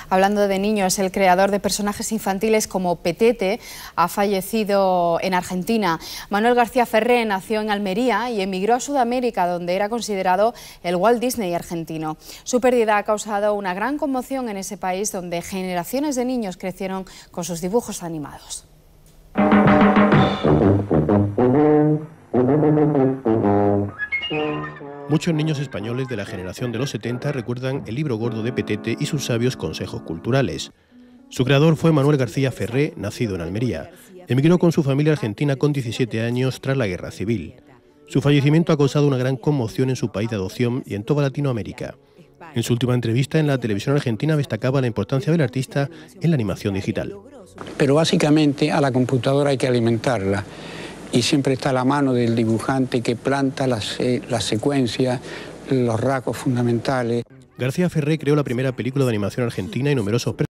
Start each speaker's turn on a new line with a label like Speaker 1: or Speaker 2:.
Speaker 1: Hablando de niños, el creador de personajes infantiles como Petete ha fallecido en Argentina. Manuel García Ferré nació en Almería y emigró a Sudamérica, donde era considerado el Walt Disney argentino. Su pérdida ha causado una gran conmoción en ese país, donde generaciones de niños crecieron con sus dibujos animados.
Speaker 2: Muchos niños españoles de la generación de los 70 recuerdan el libro gordo de Petete y sus sabios consejos culturales. Su creador fue Manuel García Ferré, nacido en Almería. Emigró con su familia argentina con 17 años tras la Guerra Civil. Su fallecimiento ha causado una gran conmoción en su país de adopción y en toda Latinoamérica. En su última entrevista en la televisión argentina destacaba la importancia del artista en la animación digital.
Speaker 3: Pero básicamente a la computadora hay que alimentarla. Y siempre está a la mano del dibujante que planta las secuencias, los rasgos fundamentales.
Speaker 2: García Ferré creó la primera película de animación argentina y numerosos